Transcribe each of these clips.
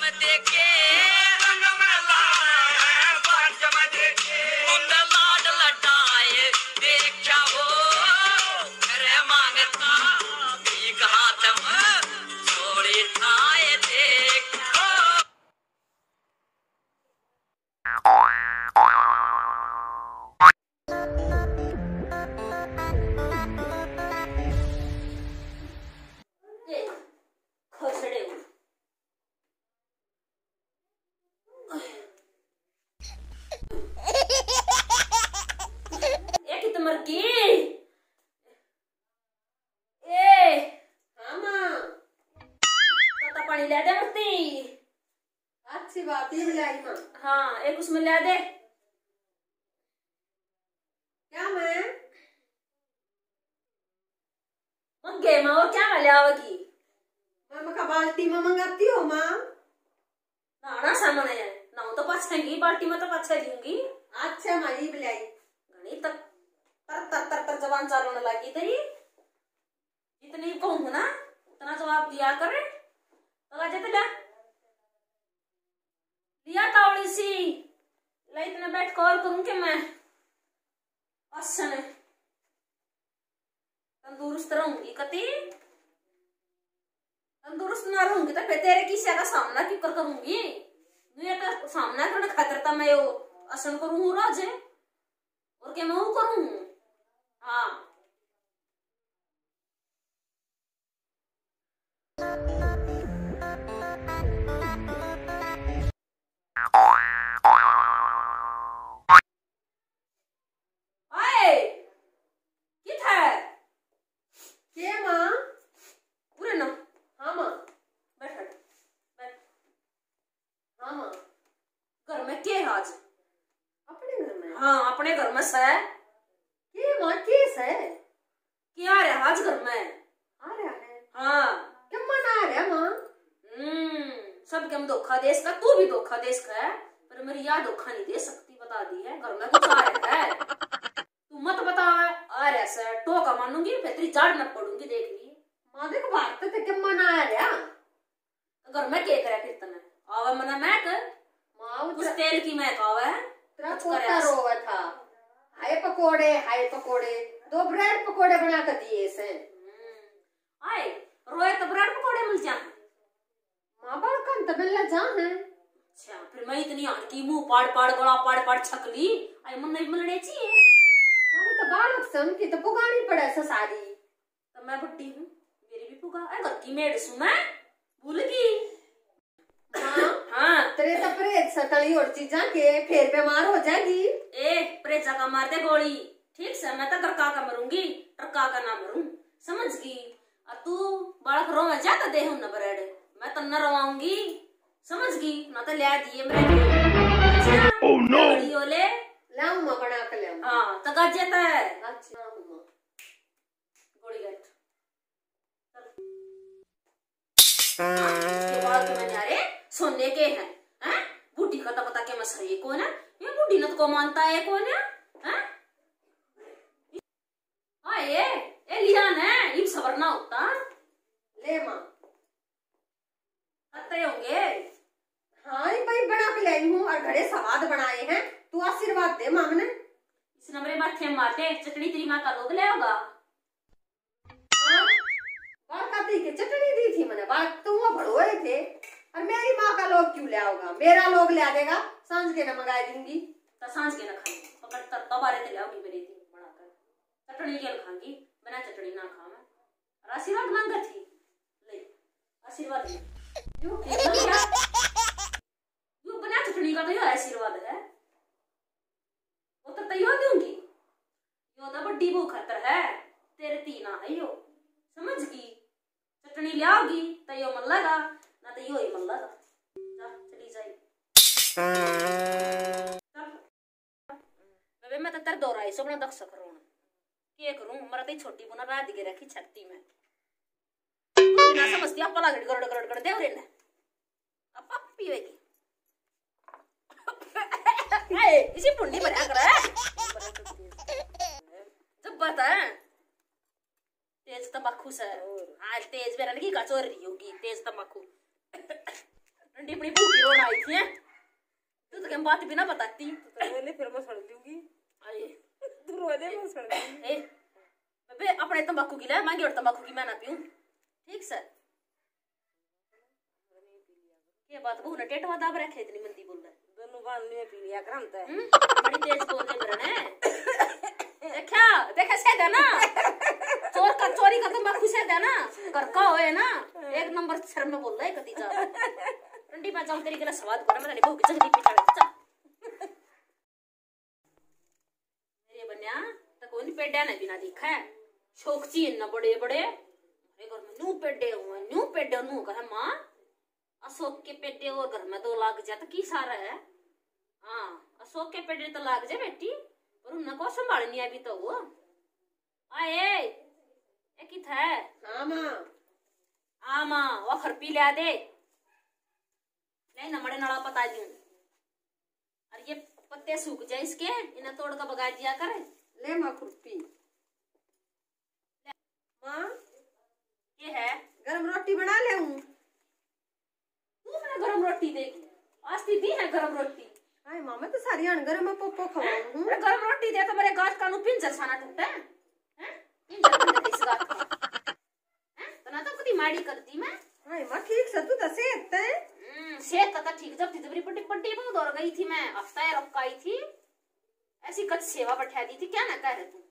अच्छी बात है मिलाई मां। हाँ एक उसमें ले दे। क्या मैं मंगे माँ और क्या ले आवेगी? मैं का बाल्टी में मंगाती हो माँ। नाना सामने है ना तो पछेंगी बाल्टी में तो पछे लूंगी। अच्छा माँ ये मिलाई घनी तक तर तर तर तर जबान चालने लगी तेरी। जितनी कहूँ ना उतना जवाब दिया करे तो लगे तो लिया तावड़ी सी ले इतना बैठ कर करूं कि मैं अच्छा ने तंदुरुस्त रहूंगी कति तंदुरुस्त ना रहूंगी तो फिर तेरे किसी का सामना क्यों करूंगी? ये तो सामना करने खातिर तो मैं यो आसन करूँ रोज और क्या मैं वो करूँ? हाँ अपने घर में से ये माँ केस है क्या रे आज घर में आ रहा है। हाँ क्या मना रहा माँ? सब के हम धोखा दे सकता तू भी धोखा दे सकता है पर मेरी याद धोखा नहीं दे सकती बता दी है। घर में कुछ आ रहा है तू मत बता आ रहा सर टोका मानूंगी फिर तेरी जाड़ न पड़ूंगी देख ली। माँ देख बात तो क्या मना रहा घर में क्या करे फिर तने आवे मना मैं कर माँ उस तेल की मैं आवे तेरा पोता रोवा था। हाय पकोड़े दो ब्रेड पकोड़े बना कर दिए से। आए रोए तो ब्रेड पकोड़े मिल जाए माँ बालकन तो मिलना जा है। अच्छा फिर मैं इतनी हल्की मुंह पाड़ गला पाड़ छकली आई मन नहीं मिलने चाहिए। माँ तो बालक सम की तो पुगानी पड़े से सारी तो मैं बुड्ढी हूँ मेरी भी पुगा अरे घर की मेड सु मैं भूल गई। हाँ तेरे तो प्रेत सतली और चीजा के फिर बीमार हो जाएगी। ए प्रेजा का मार दे गोली ठीक से मैं तो गरका का मरूंगी टरका का ना मरूं समझ गई। और तू बालक रोवे जा तो दे हम न ब्रेड मैं तो न रवाऊंगी समझ गई ना तो ले दिए मेरे ओह नो ले लाऊं मैं बना के ले। हाँ तो गजे तो है अच्छा गोली गट ये बाल तो मैंने अरे सोने के हैं बूढ़ी का तो पता के मैं सही कौन है ये बूढ़ी न को मानता है कौन है हाँ ये लियान है ये सबर ना होता ले माँ अत्ते होंगे। हाँ ये भाई बना के लाई हूँ और घड़े सवाद बनाए हैं तू आशीर्वाद दे माँ ने। इस नंबरे माथे मारते चटनी तेरी माँ का लोग ले होगा। बात काती के चटनी दी थी मैंने बात तुम वो भड़ोए थे और मेरी माँ का लोग क्यों ले आओगा? मेरा लोग ले देगा सांझ के न मंगा दूंगी तो सांझ के न खाएंगे पकड़ तब बारे ते लाओगी मेरी थी बनाकर चटनी के खाएंगी बिना चटनी ना खा मैं और आशीर्वाद मांगा थी ले आशीर्वाद यू बिना चटनी का तो ये आशीर्वाद है वो तो तैयार दूंगी यो तो बड्डी भूख खतर है तेरे तीना है यो समझ गई चटनी ले आओगी तो यो मन लगा ना तो यो ही मन लगा जा चली जाए चल मैं तो तेरे दोराई सो अपना दक्ष करूँ क्या करूँ मरा तो छोटी बुना रात गे रखी छत्ती में बिना समझती आप पला गड़ दे रे ने अब पीवेगी इसी पुण्य भरा कर जब बता तेज तंबाकू से हाँ तेज बेरा की कचोरी होगी तेज तंबाकू रंडी अपनी भूखी रोड आई थी हैं? तू तो क्या बात भी ना बताती। तो मैंने फिर मैं सड़ दूंगी। अरे तू रो दे मैं सड़ दूंगी। ए बे अपने तंबाकू की ले मांगी और तंबाकू की मैं ना पीऊं। ठीक सर ये बात बहु ने टेटवा दाब रखे इतनी मंदी बोल रहा है। दोनों बांध लिए पी लिया कर हमता है। बड़ी तेज बोल दे बरने। देखा से देना चोरी का तंबाकू से देना घर का होए ना एक नंबर शर्म में बोल रहा है कती जा रंडी में जाऊं तेरी गला स्वाद कर मैंने बहु की जल्दी पिछाड़ चल मेरे बन्या तो कोई पेड्या ने बिना दिखा है शौक ची न बड़े बड़े मेरे घर में न्यू पेड्या नु कहे मां अशोक के पेड्डे और घर में 2 लाख जा तो की सारा है। हाँ अशोक के पेड्डे तो लाग जा बेटी पर उनको संभालनी अभी तो वो आए एक ही था। हाँ माँ वो खर पी लिया दे नहीं न मड़े नड़ा पता दूं और ये पत्ते सूख जाए इसके इन्हें तोड़ कर बगा दिया करे। ले माँ खुरपी माँ ये है गरम रोटी बना ले हूँ। तू मैंने गरम रोटी देगी आस्ती दी है गरम रोटी। हाय माँ मैं तो सारी अनगरम में पोपो खवाऊं। गरम रोटी दे तो मेरे गाछ का पिंजर साना टूटा है पिंजर बंद इस गाछ का तो ना तो कदी माड़ी करती मैं। हाय माँ ठीक से तू तो सेहत है। सेहत तो ठीक जब तिजबरी पट्टी पट्टी बहुत दौड़ गई थी मैं हफ्ता रपकाई थी ऐसी कच सेवा बैठा दी थी क्या ना कह रहे तू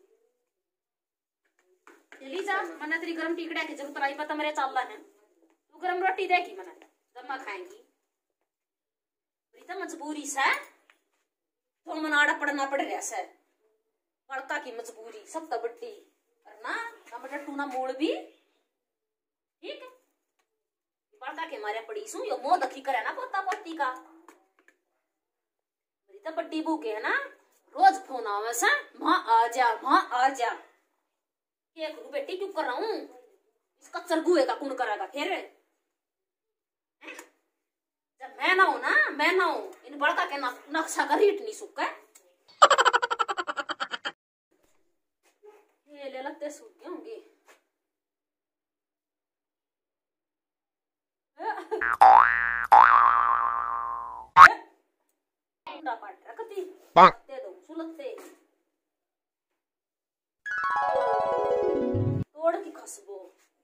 चली जा मना तेरी गरम टिकड़ा की जरूरत आई पता मेरे चाल है तू गरम रोटी देगी मना जब मैं खाएंगी तो मजबूरी से तो मनाड़ा पड़ना पड़ रहा से बड़का की मजबूरी सब तो बड्डी और ना हम टू ना मोड़ भी ठीक है बड़का के मारे पड़ी सू यो मोह दखी करे ना पोता पोती का मेरी तो बड्डी बू के है ना रोज फोन आवे से मां आ जा क्या करूं बेटी क्यों कर रहा हूं इसका चरगुए का कौन करेगा फिर जब मैं ना हूं इन बड़का के नक्शा का रीट नहीं सूख ये ले लगते सूख गए होंगे। दे दो सुलगते तोड़ की खसबो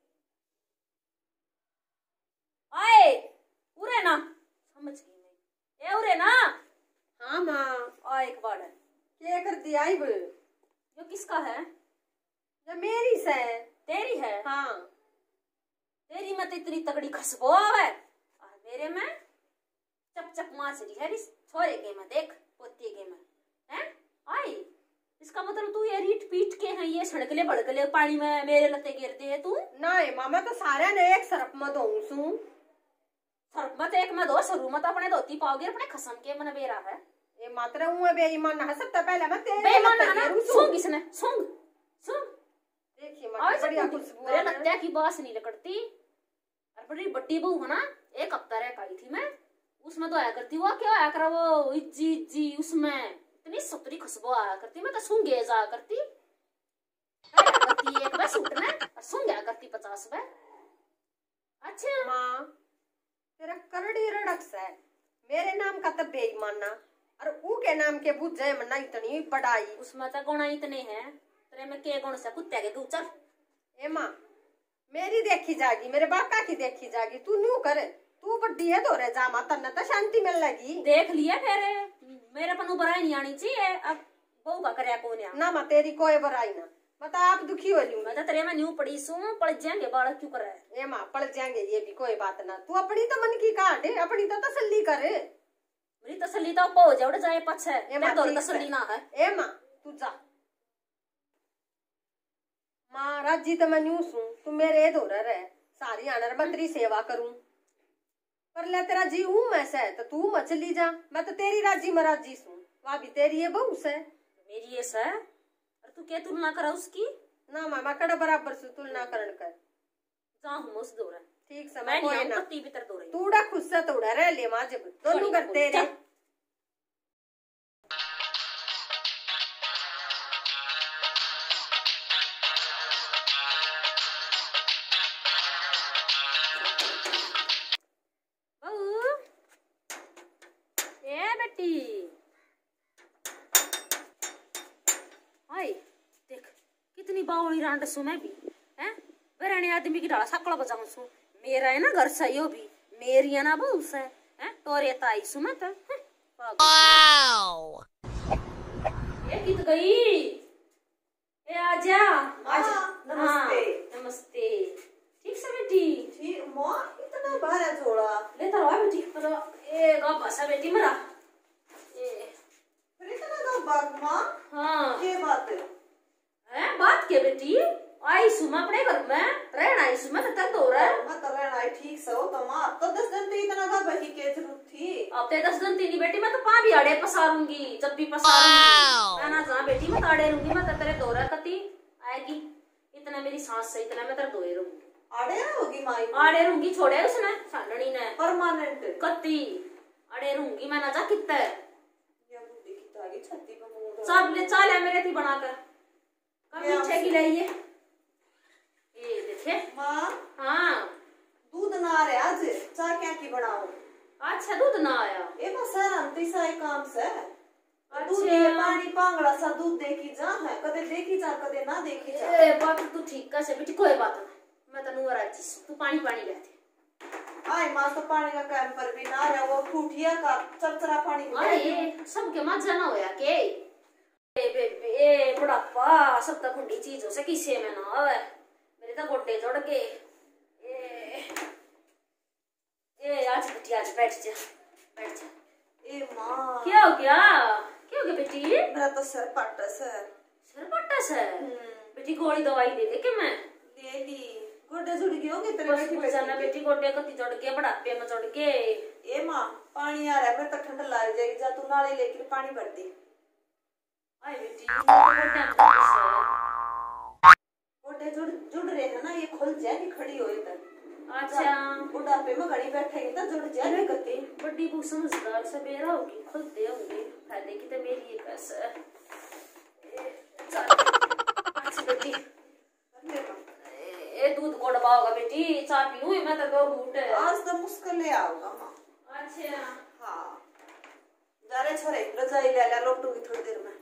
आए उरे ना समझ गई मैं ए उरे ना। हाँ माँ आ एक बार क्या कर दिया आई यो किसका है जो मेरी से तेरी है। हाँ तेरी में तो इतनी तगड़ी खसबो आवे और मेरे में चप चप माचरी है इस छोरे के में देख पोती के में हैं आई इसका मतलब तू ये रीट पीट के है ये सड़कले भड़कले पानी में मेरे लते गिर दे तू। नहीं मामा तो सारे ने एक सरप में दो सू सरप मत एक में दो सरू मत अपने धोती पाओगे अपने खसम के मन बेरा है ये मात्र हूँ बेईमान है सबसे पहले मैं तेरे बेईमान है ना सूंघ किसने सूंघ देखिए माँ बढ़िया खुशबू मेरे लत्या की बास नहीं लगती और बड़ी बड्डी बहू है ना एक हफ्ता रह पाई थी मैं उसमें तो आया करती वो क्या आया करा वो इज्जी उसमें इतनी सतरी खुशबू आया करती मैं तो सूंघे जा करती एक बार सूटने और सूंघा करती 50 बार। अच्छा माँ तेरा करड़ी रड़क है मेरे नाम का तब बेईमाना और ऊ के नाम के बुझ जाए मना इतनी पढ़ाई उसमें तो गुण इतने हैं तेरे में के गुण से कुत्ते के गुचर ए माँ मेरी देखी जाएगी मेरे बाका की देखी जाएगी तू न्यू करे तू बड्डी है तो रे जा माता न तो शांति मिल लगी देख लिया फिर मेरे पनु बुराई नहीं आनी चाहिए अब बहू का करे कौन ना माँ तेरी कोई बुराई ना बता आप दुखी हो लूं मैं तो तेरे में न्यू पड़ी सू पड़ जाएंगे बालक क्यों करे ए माँ पड़ जाएंगे ये भी कोई बात ना तू अपनी तो मन की काट अपनी तो तसल्ली करे मेरी तसल्ली तो पो जड़ जाए पछे मैं तो तसल्ली ना है ए माँ तू जा माँ राजी तो मैं न्यू सू तू मेरे दो रहे सारी आनर बंदरी सेवा करूं पर ले तेरा जी हूं मैं से तो तू मत चली जा मैं तो तेरी राजी में राजी सू वहाँ भी तेरी है बहू से मेरी ये से और तू क्या तुलना करा उसकी ना मामा कड़ा बराबर से तुलना करण कर जाऊं मुस दो रहा ठीक समय कोई ना पत्ती भीतर दो रही तूड़ा खुद से तोड़ा रह ले माँ जब दोनों करते रहे बेटी। हाय देख कितनी बावली रांड सु मैं भी हैं। बेराने आदमी की डाला सकला बजाऊं सु। मेरा है ना घर सही हो भी मेरी है ना बहू से हैं तोरे ताई सु मैं तो वाओ ये कित गई। ए आजा आजा। नमस्ते। नमस्ते। ठीक से बेटी। ठीक माँ इतना बाहर थोड़ा ले तो आ बेटी पर ए गा बसा बेटी मेरा ए फिर इतना का बात माँ। हाँ ये बात है बात के बेटी आई सुमा अपने घर में रहना आई सुमा तक तो रहा है। मैं तो रहना है ठीक से हो तो माँ अब तो 10 दिन तो इतना का बही के जरूरत थी। अब ते 10 दिन तीनी बेटी मैं तो 5 भी आड़े पसारूंगी जब भी पसारूंगी मैं ना जा बेटी मैं ताड़े रहूंगी मैं तो तेरे दौरा कती आएगी इतना मेरी सांस से इतना मैं तेरे दोए रहूंगी। आड़े होगी माई आड़े रहूंगी छोड़े उसने सालनी ने परमानेंट कत्ती आड़े रहूंगी मैं ना जा कितना ये बुद्धि की तारी छत्ती पे मुंह सब ले चाल है मेरे थी बनाकर कब पीछे की लाइए ये देखे माँ। हाँ दूध ना रहे आज चाय क्या की बनाओ। अच्छा दूध ना आया ए बस सर सा काम से दूध अच्छा। ये पानी पांगड़ा सा दूध देखी जा है कदे देखी जा कदे ना देखी जा। ए बात तू ठीक का से बेटी कोई बात नहीं मैं तनु राजी तू पानी पानी लेते आई माँ तो पानी का कैंप पर भी ना रहा वो फूटिया का चरचरा पानी अरे सबके मजा ना होया के ए बुढ़ापा सब तक खुंडी चीजों से किसे में ना आवे मेरे तो गोड्डे जोड़ के ए आज बेटी आज बैठ जा बैठ जा। ए माँ क्या हो गया बेटी मेरा तो सर पट्टा सर सर पट्टा से बेटी गोली दवाई दे दे के मैं ले ली गोड्डे जुड़ गई होगी तेरे बस बैठी तू जाना बेटी गोड्डे कति जोड़ के बुढ़ापे में जोड़ के। ए माँ पानी आ रहा है फिर तो ठंड लग जाएगी जा तू नाले लेकर पानी भर दे। आई बेटी गोड्डे गोड्डे जुड़ रहे हैं ना ये खुल जाएगी खड़ी होए तक। अच्छा बुढ़ापे में घड़ी बैठेगी तो जुड़ जाएगी गति। बड़ी बुक समझदार सवेरा होगी खुलते होंगे फायदे की तो मेरी एक ऐसा अच्छा बेटी ए दूध को डबा होगा बेटी चाय पी लूं मैं तो दो घूंट आज तो मुश्किल ले आओगा माँ। अच्छा हाँ जा रहे छोरे रजाई ले ले लौटूंगी थोड़ी देर में।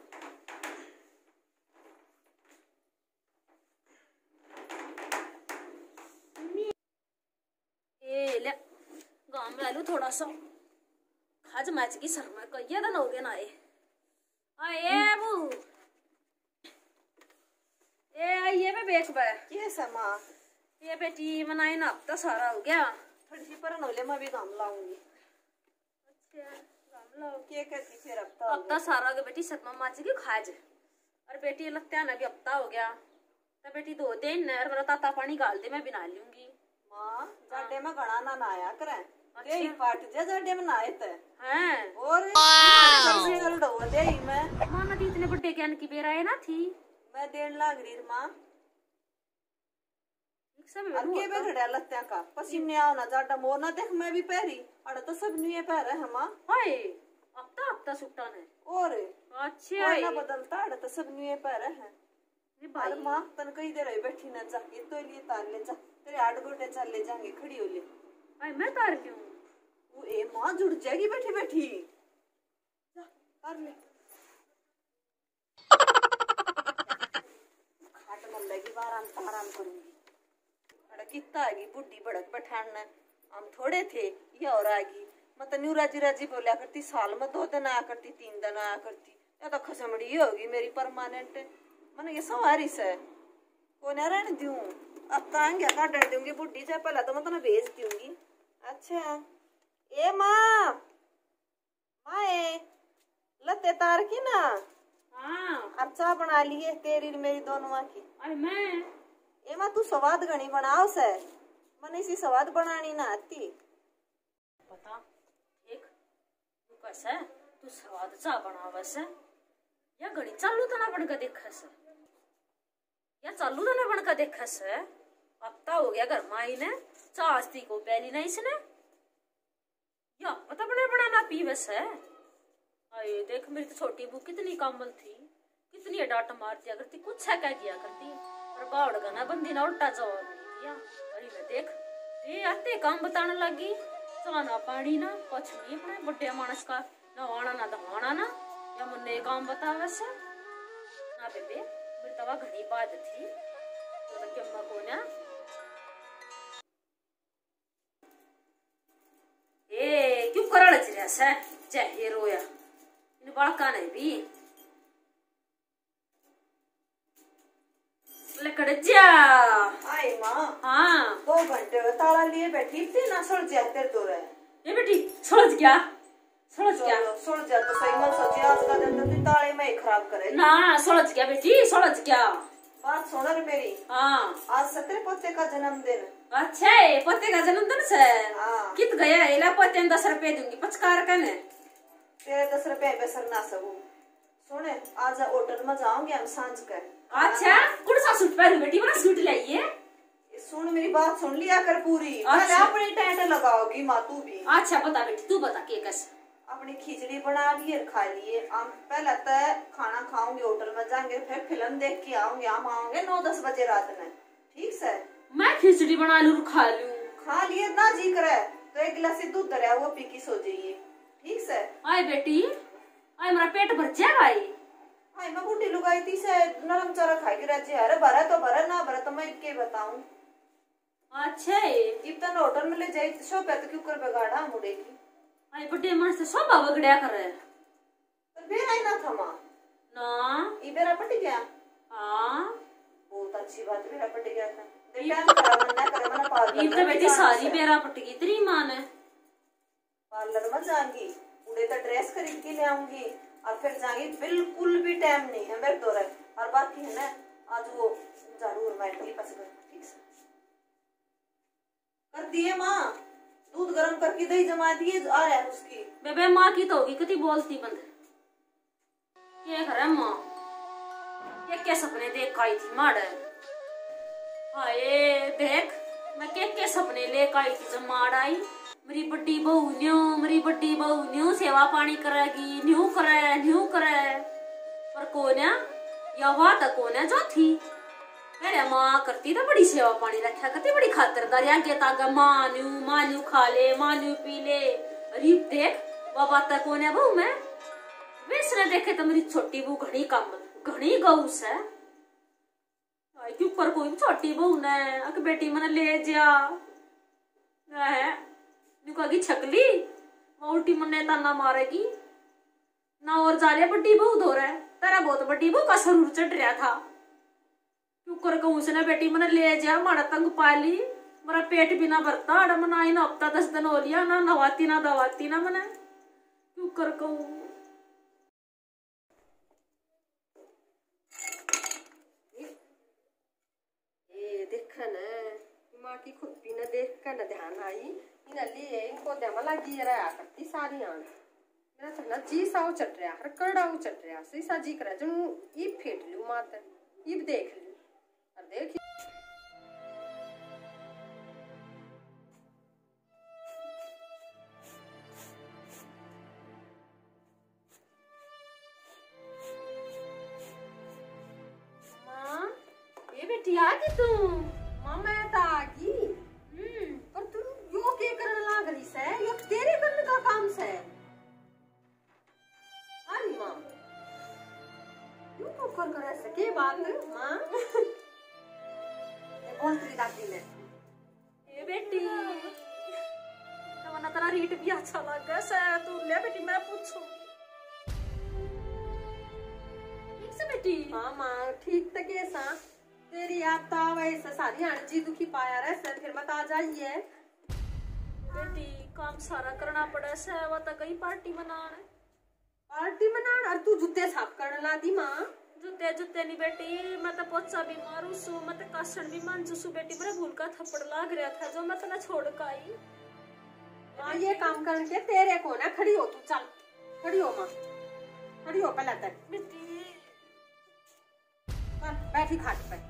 ए ले गांव में आलू थोड़ा सा खाज मैच की सर में कई दिन हो गए ना आए बू ए आइए बे बेक बे ये समा ये बेटी मनाई ना हफ्ता सारा हो गया थोड़ी सी पर नोले में भी काम लाऊंगी। अच्छा गाम लाओ क्या करती फिर हफ्ता सारा हो गया बेटी सतमा माची की खाज और बेटी लगता है ना कि हफ्ता हो गया तो बेटी 2 दिन और मेरा ताता पानी गाल दे मैं बिना लूंगी। माँ जाडे में घड़ा ना नहाया करे यही पाट जा जाडे में नहाए थे हैं और गल डो दे मैं मां नदी इतने बड़े ज्ञान की बेरा है ना थी मैं देन लाग रही माँ के पे घड़ा लत्या का पसीने आओ ना जाडा मोर ना देख मैं भी पैरी अड़ तो सब नुए पैर है माँ। हाय हफ्ता हफ्ता सुट्टा ने और अच्छा ना बदलता अड़ तो सब नुए पैर है ये भाई माँ तन कई देर बैठी ना जा ये तो लिए तार ले जा तेरे 8 गोटे चल ले जाएंगे खड़ी हो ले। भाई मैं तार क्यों वो ए माँ जुड़ जाएगी बैठी बैठी जा तार ले खाट मन लगी आराम करूंगी अड़ा कितना आएगी बुढ़ी बड़क पठान हम थोड़े थे ये और आएगी मैं तो न्यू राजी राजी बोलिया करती साल में 2 दिन आया करती 3 दिन आया करती या तो खसमड़ी होगी मेरी परमानेंट मैंने ये सवारी से को न रहने दूं अब तो आएंगे काट दूंगी बुढ़ी से पहले तो मैं तुम्हें भेज दूंगी। अच्छा ए माँ लते तार की ना हां अब चाय बना लिए तेरी मेरी दोनों माँ की। अरे मैं ए माँ तू स्वाद घनी बनाओ से मैंने इसी स्वाद बनानी ना आती पता एक तू कैसा है तू स्वाद चा बना वैसे या घड़ी चालू तो ना बनकर देखा से या चालू तो ना बनकर देखा से हफ्ता हो गया घर माई ने चास्ती को पहली नहीं इसने या पता बना बनाना पी वैसे आए देख मेरी तो छोटी बू कितनी कामल थी कितनी डांट मारती करती कुछ है क्या किया करती और बावड़ गाना बंदी ना उल्टा जवाब नहीं दिया। अरे मैं देख ये आते काम बताने लगी चाना पानी ना कुछ नहीं अपने बड़े मानस का नहाना ना दहाना ना या मुन्ने काम बता वैसे ना बेबे मेरी तवा घनी बात थी तो केम्मा को ना ए क्यों करड़ चिरा से चाहे रोया इन बालका ने भी लकड़ जा आई माँ हाँ 2 घंटे ताला लिए बैठी थी ना सड़ जाते तो रहे ये बेटी सोच क्या सोच क्या सड़ जा तो सही मन सोची आज का दिन तो ताले में ही खराब करे ना सोच क्या बेटी सोच क्या बात सुन रे मेरी हाँ आज सतरे पोते का जन्मदिन अच्छा है पोते का जन्मदिन से हाँ कित गया इला पोते ने 10 रुपए दूंगी पचकार कने तेरे 10 रुपए बेसर ना सकूं सुने आज होटल में जाऊंगी हम सांझ कर अच्छा कुड़ सा सूट पहन बेटी बड़ा सूट लाइए सुन मेरी बात सुन लिया कर पूरी अच्छा। पहले अपनी टेंट लगाओगी माँ तू भी अच्छा बता बेटी तू बता के कैसे अपनी खिचड़ी बना लिए खा लिए हम पहले तो खाना खाओगे होटल में जाएंगे फिर फिल्म देख के आओगे हम आओगे 9-10 बजे रात में ठीक से मैं खिचड़ी बना लूं खा लूं खा लिए ना जी करे तो 1 गिलास दूध दरिया वो पी के सो जाइए ठीक से आए बेटी आए मेरा पेट भर जाएगा हाय मैं बूटी लुगाई थी से नरम चारा खाई के राज्य अरे भरा तो भरा ना भरा तो मैं के बताऊं अच्छा इतना होटल में ले जाए शो पे तो क्यों कर बिगाड़ा मुड़े की आए बड़े मन से सब बगड़िया कर रहे तो बेरा ही ना था माँ ना ये बेरा पट गया हाँ बहुत अच्छी बात बेरा पट गया था देखा करा मना करे मना पार्लर ये तो बेटी सारी बेरा पटगी तेरी मां ने पार्लर में जाऊंगी उड़े तो ड्रेस खरीद के ले आऊंगी और फिर जाएंगी बिल्कुल भी टाइम नहीं है मेरे दौरे और बाकी है ना आज वो झाड़ू और मैट पास ठीक से कर दिए माँ दूध गर्म करके दही जमा दिए आ रहा है उसकी बेबे माँ की तो होगी कति बोलती बंद ये करे माँ ये क्या सपने देख आई थी माड़ हाय देख मैं क्या सपने लेकर आई थी जब माड़ आई मेरी बड़ी बहू न्यू सेवा पानी करेगी न्यू करे पर कोन्या या बात कोन्या जो थी मेरे माँ करती तो बड़ी सेवा पानी रखा करती बड़ी खातिरदारी आगे तागा माँ न्यू खा ले माँ न्यू पी ले अरे देख वो बात कोन्या बहू मैं वैसे देखे तो मेरी छोटी बहू घनी गऊस है क्यों पर कोई छोटी बहू ने अक बेटी मैंने ले जा है कहेगी छकली वो उल्टी मन्ने ताना मारेगी ना और जाले बड्डी बहू धो रहा है तेरा बहुत बड्डी बहू का सरूर चढ़ रहा था क्यों कर कहूँ उसने बेटी मैंने ले जा मारा तंग पाली मेरा पेट भी ना भरता अड़ मना ही ना हफ्ता 10 दिन हो लिया ना नवाती ना दवाती ना मैंने क्यों कर कहूँ माँ की खुद भी न देख कर न ध्यान आई इन लिए इनको दमा लगी रहा करती सारी आन मेरा तो न जी साव चट रहा हर कड़ाऊ चट रहा सही सा जी करा जो ईब फेट लू मात ईब देख लू और देख माँ ये बेटी आ गई तू मैं तो आगी पर तू यो के करने लाग रही से यो तेरे करने का काम से अरे माँ यू तो कर ऐसे के बात माँ ये बोल तेरी दादी ने ये बेटी तो मना तेरा रीट भी अच्छा लगा से तू ले बेटी मैं पूछूंगी ठीक से बेटी हाँ माँ ठीक तो कैसा तेरी याद तो वैसे सारी आंटी दुखी पाया रहे सर फिर मत आ जाइए बेटी काम सारा करना पड़ा से वो तो कई पार्टी मनाना और तू जूते साफ करने ला दी माँ जूते नहीं बेटी मैं तो पोचा भी मारू सू मैं तो कासन भी मांजू सू बेटी मेरे भूल का थप्पड़ लाग रहा था जो मैं तो छोड़ कर आई माँ ये काम करके तेरे को ना खड़ी हो तू चल खड़ी हो माँ खड़ी हो पहले तक बेटी बैठी खाट पे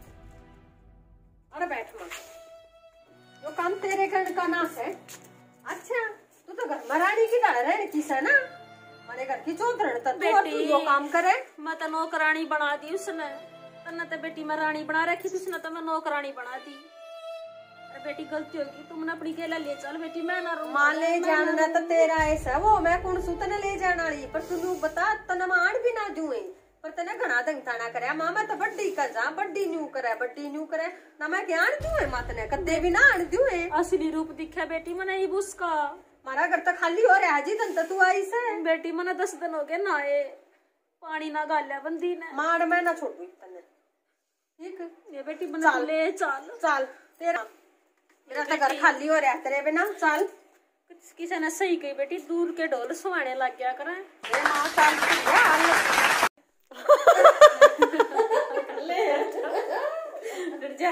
अरे बैठ माँ जो काम तेरे करने का नाश है अच्छा तू तो घर मरानी की तरह रह किस है ना हमारे घर की चौधरी तू जो काम करे मैं तो नौकरानी बना दी उसने तन्ने तो बेटी मैं रानी बना रखी थी उसने तो मैं नौकरानी बना दी अरे बेटी गलती होगी, तुमने अपनी केला ले चल बेटी, मैं ना रहूं। मां ले जाना तो तेरा ऐसा वो मैं कौन सू तने ले जाने वाली, पर तू बता तने मान भी ना जुए, पर तने घना दंगता ना करे। मां मैं तो बड्डी कर जा, बड्डी न्यू करे ना, मैं ज्ञान जुए मत ने कदे भी ना आन जुए। असली रूप दिखा बेटी मने ही बुसका, मारा घर तो खाली हो रहा जी, तन तो तू आई से बेटी मने 10 दिन हो गए ना, ये पानी ना गालिया बंदी ने, मार मैं ना छोड़ू तने, ठीक ये बेटी बना ले चल चल, तेरा मेरा तो घर खाली हो रहा है तेरे बिना, चल। किसी ने सही कही बेटी, दूर के ढोल सुहाने लग गया करें। जा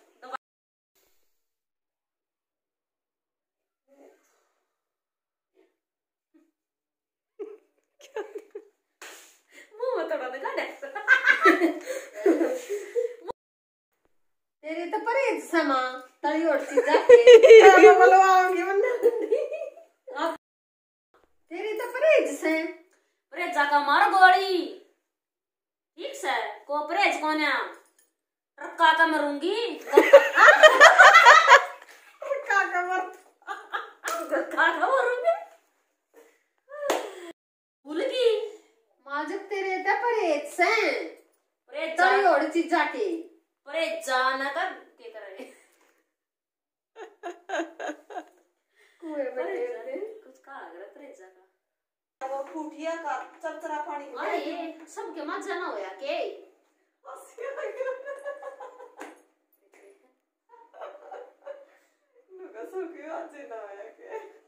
मुंह में थोड़ा लगा दे। तेरे तो परहेज समा तली उड़ती जाके बोलवाऊंगी वरना तेरी तो परहेज से परहेज का मार गोली, ठीक से को परहेज कोने ट्रक्का का मरूंगी, ट्रक्का का मरूंगी भूल गई मां जब तेरे तो परहेज से परहेज तली उड़ती जाके परहेज जाना कर के करे कुएं में कुछ कहा अगर परहेज का वो फूटिया का चरचरा पानी अरे ये सबके मजा ना होया के नुका सो के आज ना आया के